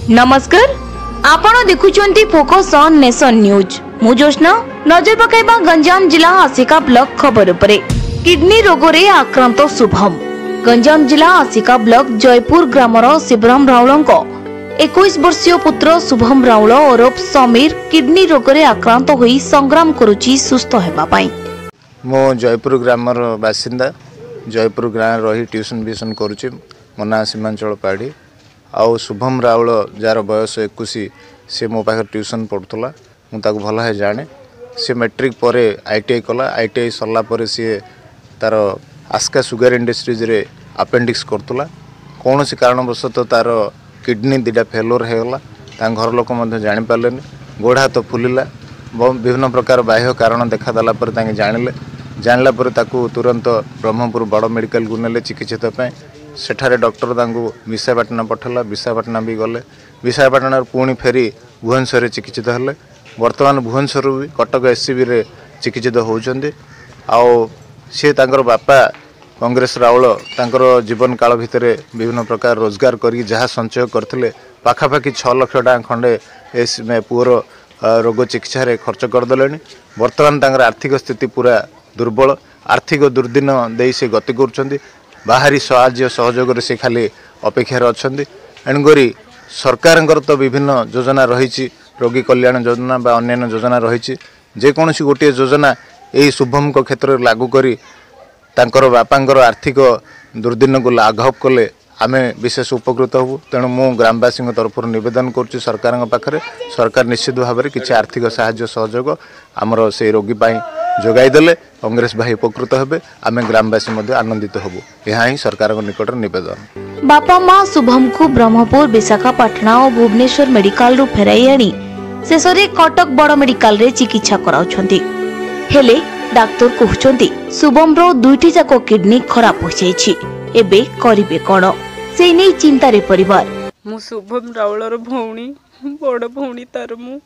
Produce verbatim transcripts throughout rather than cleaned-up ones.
नमस्कार आपण देखुचंती फोकस ऑन नेशन न्यूज मु जोष्ना नजर पकाइबा गंजाम जिला आसिका ब्लॉक खबर उपरे किडनी रोग रे आक्रांत शुभम गंजाम जिला आसिका ब्लॉक जयपुर ग्रामर शिवराम राउलंको इक्कीस वर्षीय पुत्र शुभम राउल ओरफ समीर किडनी रोग रे आक्रांत होई संग्राम करुची सुस्थ हेबा पई। मो जयपुर ग्रामर बासिंदा जयपुर ग्राम रही ट्यूशन व्यूशन करुची मो ना सीमांचल पाड़ी आउ शुभम राउल जार बयस इक्कीस सी मो पाखे ट्यूशन पढ़ुला मुझे भल है जाने सी मैट्रिक पर आईटीआई कला आईटीआई सरला पर सी तार आस्का सुगर इंडस्ट्रीज रे अपेंडिक्स करतुला कौन सी कारणवशत तार किडनी दुटा फेलोर होगा घर लोक जानी पारे गोड़ हाथ फुलिला विभिन्न प्रकार बाह्य कारण देखादेला जानिले जानला पर ताकू तुरंत ब्रह्मपुर बड़ मेडिकल को नेले चिकित्सा सेठारे डॉक्टर तांको विशाखापाटना पठला विशाखापाटना भी गले विशाखापाटना पुणी फेरी भुवनेश्वर चिकित्सित हेले वर्तमान भुवनेश्वर भी कटक एससीबी रे चिकित्सित होउचंदी आउ सी तांकर बापा कांग्रेस राउल तांकर जीवन काल भितर विभिन्न प्रकार रोजगार करी जहाँ संचय करथिले पाखापाखि छह लाख टका खंडे एस पुअर रोग चिकित्सा रे खर्च करदेलेनी वर्तमान तांकर आर्थिक स्थिति पूरा दुर्बल आर्थिक दुर्दिन दे से गति करुछंदी बाहरी साहाय्य सहयोग से खाली अपेक्षार अच्छा एणुकरी सरकार तो विभिन्न योजना रही रोगी कल्याण योजना बा अन्य योजना रही जेकोसी गोटे योजना यही शुभम को क्षेत्र लागू करी तांकर बापांकर आर्थिक दुर्दिन को लाघव कले आमे विशेष उपकृत हबु तेणु मु ग्रामवासी तरफ निवेदन करुच्ची सरकार पाखरे सरकार निश्चित भाव में किसी आर्थिक साहाय्य सहयोग आमर से रोगी जोगाई देले कांग्रेस भाई उपकृत हेबे आमे ग्रामवासी मध्ये आनंदित हबु यहा ही सरकार निकट निवेदन। बापा मां शुभम को ब्रह्मपुर विशाखापाटना और भुवनेश्वर मेडिकल रु फेराई आनी शेषरे कटक बड़ मेडिकल रे चिकित्सा कराउछंती हेले डाक्टर कहउछंती शुभम रो दुईटी जाको किडनी खराब हो जाईछि एबे करिवे कोन से नै चिंता रे परिवार। मु शुभम राउलर भौणी बड़ भौणी तार मु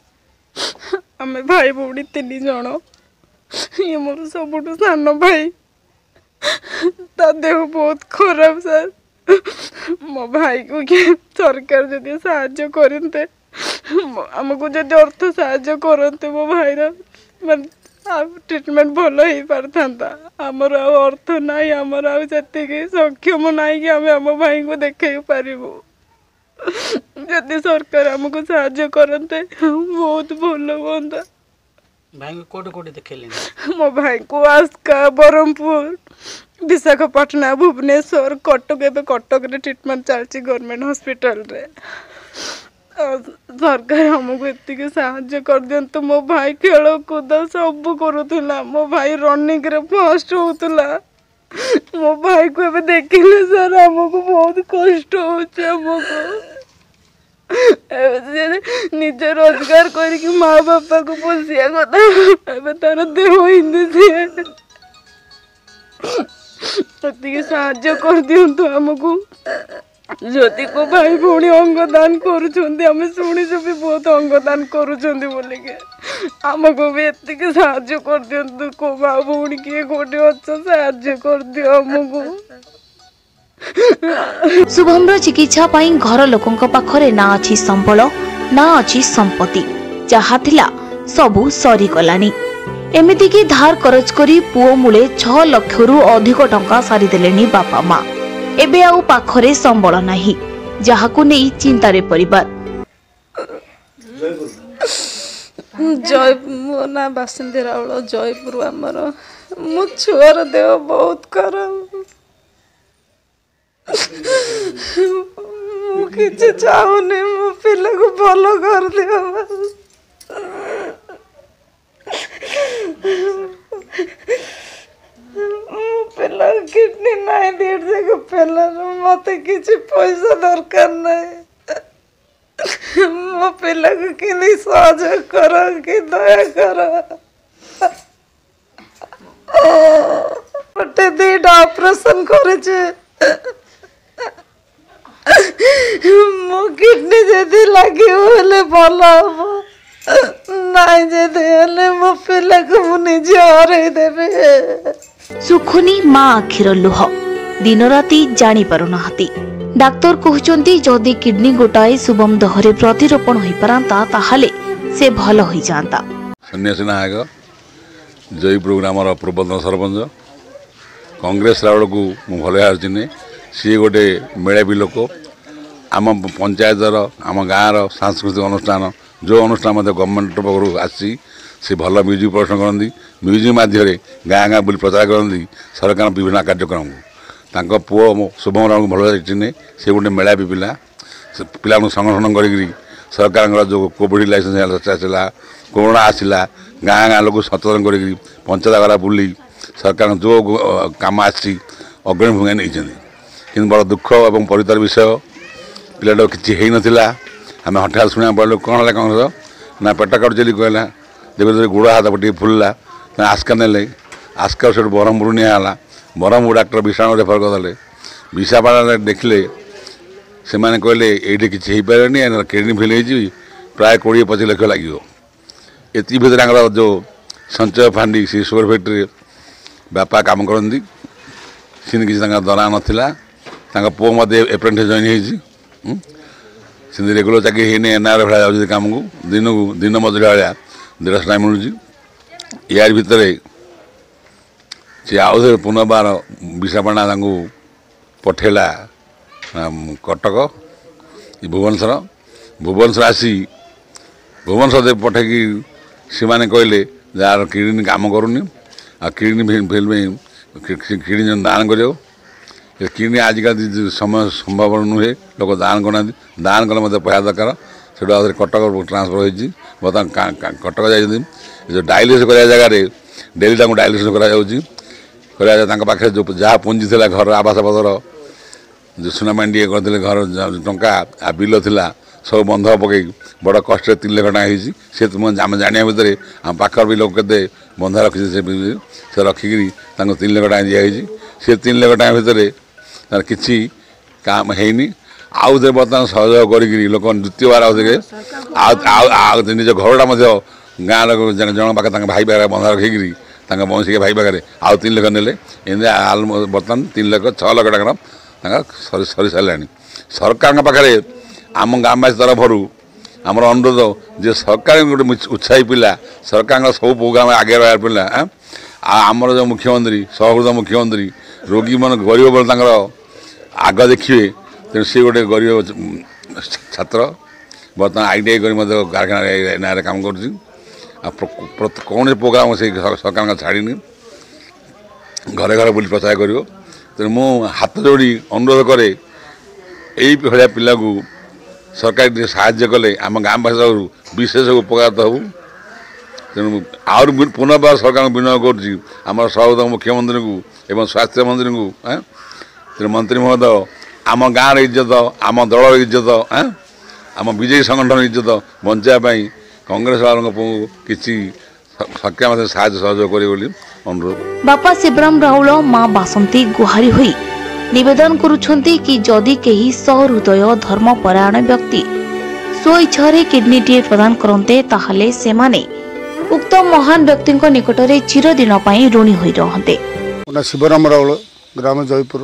आमे भाई भौणी तीन जण ये मोर सबुठ सान भाई ता देह बहुत खराब सर मो भाई को सरकार जदि साहाय्य करते आमको जदि अर्थ साहाय्य करते मो भाई ट्रीटमेंट भल हो पारता आमर अर्थ ना आमर आती सक्षम ना कि आम आम भाई को देखे पारू जदि सरकार आमको साहाय्य करते बहुत भल होता। भाई को कोटे कोटे देखले मो भाई को आस्का ब्रह्मपुर विशाखापाटना भुवनेश्वर कटक एवं कटक रे ट्रीटमेंट चलती गवर्नमेंट हॉस्पिटल रे सरकार हमको एतिके साहाय्य कर दियंतु मो भाई खेल कूद सब करूला मो भाई रनिंग रे फर्स्ट होतला मो भाई को एबे देखिले सर हमको बहुत कष्ट होचे हमको निज रोजगार करके माँ बापा को पोसिया कथा तार देह हिंदी साहाय्य कर दिंतु आमको जदि को भाई भौणी अंगदान करुँच शुणी भी बहुत अंगदान करुँच आमको भी एतिके साहाय्य कर दिंतु को माँ भौणी किए गोटे अच्छा साहाय्य कर दियो आमको। शुभम रो चिकित्सा पाई घर लोकंक पाखरे ना अछि संबल ना अछि संपत्ति जहा थिला सबु सरी गलानी एमिति की धार करज करी पुओ मुले छह लाख रु अधिक टंका सारी देलेनी बापा मां एबे आउ पाखरे संबल नाही जहाकु नै चिंता रे परिवार। जय मो ना बासिंदी राउल जयपुर आमर मो छुआर देह बहुत खराब किसी चाहूनी मो पिला को भल कर दियो पिला किडनी नहीं डेढ़ से पिला मत किसी पैसा दरकार नहीं मो पिला को कि सहयोग कर कि दया कर गोटे दुईटा ऑपरेशन करे मो किडनी जदि लगे भल हम नाई जदि मो पिला को मुझे हरई देवे। सुखुनी माँ आखिर लुह दिन राति जानी पारु नाहती डाक्तर कहउचंती जदि किडनी गोटाए शुभम दहरे प्रतिरोपण होई पारंता ताहाले से भल होई जांता। सन्यासी नायक जय प्रोग्राम पूर्वतन सरपंच कांग्रेस रावल को भल चिन्हे सी गोटे मेलापी लोक आम पंचायतर आम गाँव सांस्कृतिक अनुष्ठान जो अनुष्ठान मत गवर्नमेंट पक्ष आसी से भल म्यूजिक प्रदर्शन करती म्यूजिक मध्यम गाँ गाँ बुली प्रचार करती सरकार विभिन्न कार्यक्रम तांको पुओ शुभम रावल को भल चिन्हे से गोटे मेलापी पिला पिला संगठन कर सरकार जो कोविड लाइसेंस आसला कोरोना आसला गाँ गाँ लोग सचेतन कर पंचायत गला बुली सरकार जो काम आसी अग्रणी भूमिका नहीं कि बड़ा दुख और परितार विषय पिलाटा किसी हो नाला आम हठात शुणा पड़े कौन है कौन ना पेट काटुचली कहला देवे गोड़ हाथ टे फुलला आस्का ने आस्का से ब्रह्मपुर निला ब्रह्मपुर डाक्टर विषाणु रेफर करदे विशाखापाड़ा देखले से मैंने कहले ये किसी हो पारे किडनी फेल हो प्राय कोड़े पचास लक्ष लगे एति भर जो संचय फांडी से सुगर फैक्ट्री बापा काम करती सी किसी दरा नाला पुओ मत एप्रेंटिस जॉइन होती रेगुलर चाकरी होनी एनआर भाया जाऊँगी कम को दिन को दिन मजूरी भाया देढ़श टाइम मिलूँ यार भितर सी आउ पुनर्बार विशाखापाड़ा पठेला कटक भुवनेश्वर भुवनेश्वर आसी भुवनेश्वर पठेकी से मैंने कहले जार किडनी काम करूनी आ किडनी फेल में किडनी दान कर किडनी आजिकल समय संभव नुहे लोक दान करना दान कले मत पैसा दरकार से कटक ट्रांसफर होती बर्तमान कटक जाइए जो डायलिसिस कर जगह डेली डायलिसिस कर जो जहाँ पुंजी थी घर आवास पत्र जो सुनामांडी करते घर टंका आ बिल थिला सब बंध पकई बड़ कष्ट तीन लाख टाँग होती सी तुम आम जाना भितर आम पाखर भी लोग के बंध रखी से रखिकी तीन लाख टाँग दिखाई सी तीन लाख टाँग भितर किसी काम है आउ थे बर्तमान सहयोग कर लोक द्वितीय बार आउे निज घरटा गाँ लोग जन पाखे भाई पाखे बंध रखिकी बंशी भाई पाखे आउ तीन लाख ने बर्तमान तीन लाख छः लाख टाँग सरी सरी सारा सरकार पाखे आम गाँवासी तरफ आमर अनुरोध जे सरकार गोटे उत्साही पिला सरकार सब प्रोग्राम आगे रहा पिला आमर जो मुख्यमंत्री सहृद मुख्यमंत्री रोगी मन गरीब बोले आग देखिए तेणु सी गोटे गरीब छात्र बर्तमान आई टी आई कर कारखाना काम कर कौन प्रोग्राम से सरकार छाड़नी घरे घरे बुली प्रचार कर तेणु मु हाथ जोड़ी अनुरोध करे यही भाया पिला को सरकार साहाय्य कले आम गाँववासी विशेष उपकार हूँ तेणु आउर पुनर्बार सरकार विनय कर सहृद मुख्यमंत्री को एवं स्वास्थ्य मंत्री को तेणु मंत्री महोदय आम गाँव इज्जत आम दल इज्जत आम विजयी संगठन इज्जत बचाई कांग्रेस वालों किसी सक्षम साहाय्य सहयोग करे अनुरोध। बापा शिवराम राउल माँ बासंती गुहारी हुई निवेदन करुछंती कि जदि केही सहृदय धर्मपरायण व्यक्ति स्वेच्छारे किडनी टी प्रदान करते ताहले सेमाने उक्त महान व्यक्ति निकटरे चिरदिन पई ऋणी होई रहंते। शिवराम राउल ग्राम जयपुर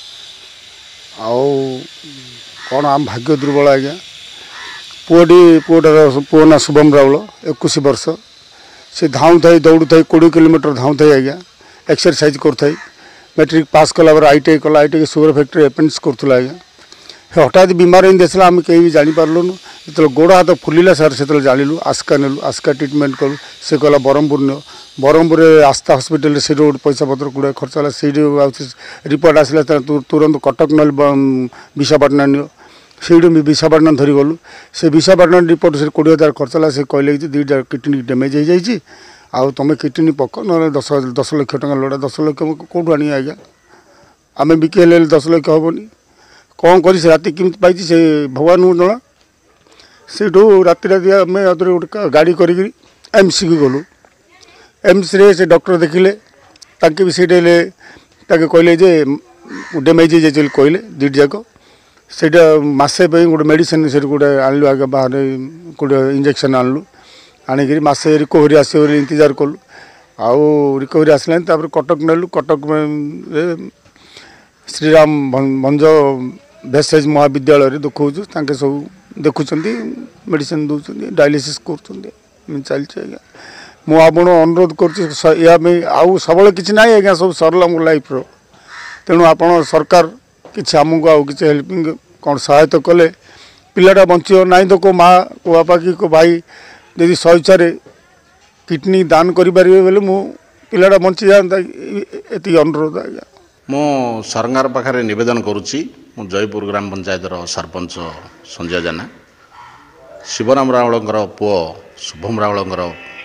आउ कौन आम भाग्य दुर्बल आज्ञा पुओटी पुओटार पुओ ना शुभम राउल इक्कीस वर्ष से धाऊ थाई दौड़ू थाई कोड़े किलोमीटर धाऊ थाई आज्ञा एक्सरसाइज कर मैट्रिक पास कला आई टी आई कला I T I sugar factory apprentice करूला आज्ञा हठात बीमार इन देसला आम कहीं भी जापारूँ जो गोड़ हाथ फुलिला सार से जानलु आस्का नेलु आस्का ट्रिटमेंट कलु से कहला ब्रह्मपुर नियो ब्रह्मपुर आस्था हस्पिटाल से गोटे पैसा पत्र गुड़ा खर्च है से रिपोर्ट आसला तुरंत कटक ना विशाखापाटना नियो से विशाखापाटना धरी गलु से विशाखापाटना रिपोर्ट से कोड़े हजार खर्च है से कहले दुईटा किडनी डैमेज हो जाए आउ तुम किडनी पक ना दस दस लक्ष टका लोड़ा दस लक्ष कौटू आनी आज्ञा आम बिकी हेल्ले दस लक्ष हेनी कौन कर राति केमी पाई से भगवान को जना से राति राति आम गोटे गाड़ी कर एम्स की गलु एम्स रे से डॉक्टर देखिले ताके भी से कहले जे डैमेज हो जाए कहले दुईट जाक से मसे गोटे मेडिसिन से गोटे आणलु आगे बाहर गोटे इंजेक्शन आणलु आणिक मसे रिकवरी आस इंतजार कलु आउ रिकवरी आसला कटक नेलु कटक में श्रीराम भंज भेसेज महाविद्यालय देखु सब देखुं मेडिसिन दौरान डायलिसिस कर चलती आज्ञा मु आपण अनुरोध कर आउ सबल कि ना आज्ञा सब सरला मो लाइफ रो तेणु आपण सरकार किसी आमको आउ कि हेल्पिंग कौन सहायता कले पिलाटा बंचो ना तो को माँ को बापा कि को भाई यदि स्वेच्छा किडनी दान करें बोले मु पिलाटा बंची जाता ये अनुरोध आज्ञा मु सरकार पाखे नवेदन करुच्ची मु जयपुर ग्राम पंचायत सरपंच संजय जेना शिवराम रावल पुओ शुभम रावल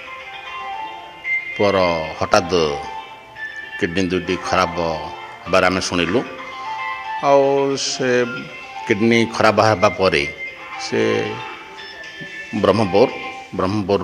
पुअर हठात किडनी दुईटी खराब बार आम शुणिलु आउ से किडनी खराब होगा पर से ब्रह्मपुर ब्रह्मपुर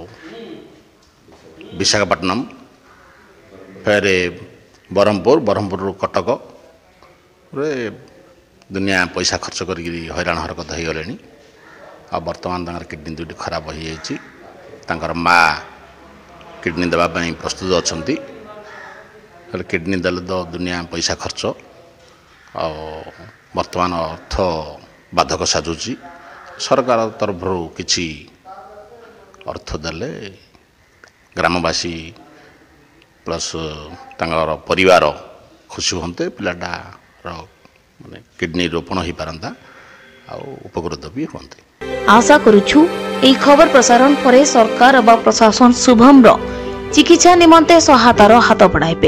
विशाखापट्टनम फिर बरहमपुर बरहमपुर कटक रे दुनिया पैसा खर्च कर हैरान हरकत हो गले आ बर्तमान तंगर किडनी दुईटी खराब हो जाइए तांकर माँ किडनी देवाई प्रस्तुत अच्छा किडनी देले तो दुनिया पैसा खर्च आ बर्तमान अर्थ बाधक साजुची सरकार तरफ किसी अर्थ देले ग्रामवासी प्लस तांगर परिवार खुशी होते पिलाटार माने किडनी रोपण हो पारंता आ उपकृत भी होते। आशा करुछु এই खबर प्रसारण पर सरकार व प्रशासन शुभम रो चिकित्सा निमंते सहायतार हाथ बढ़ाइबे।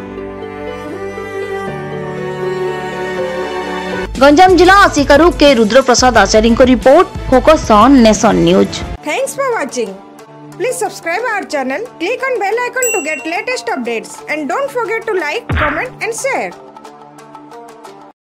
गंजाम जिला आसिकारु के रुद्र प्रसाद आचार्य को report focus on nation news. Thanks for watching. Please subscribe our channel, click on bell icon to get latest updates and don't forget to like, comment and share.